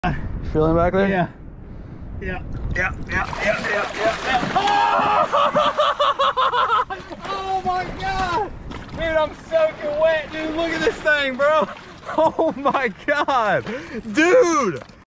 Feeling back there? Yeah. Yeah. Oh my god! Dude, I'm soaking wet, dude. Look at this thing, bro. Oh my god. Dude!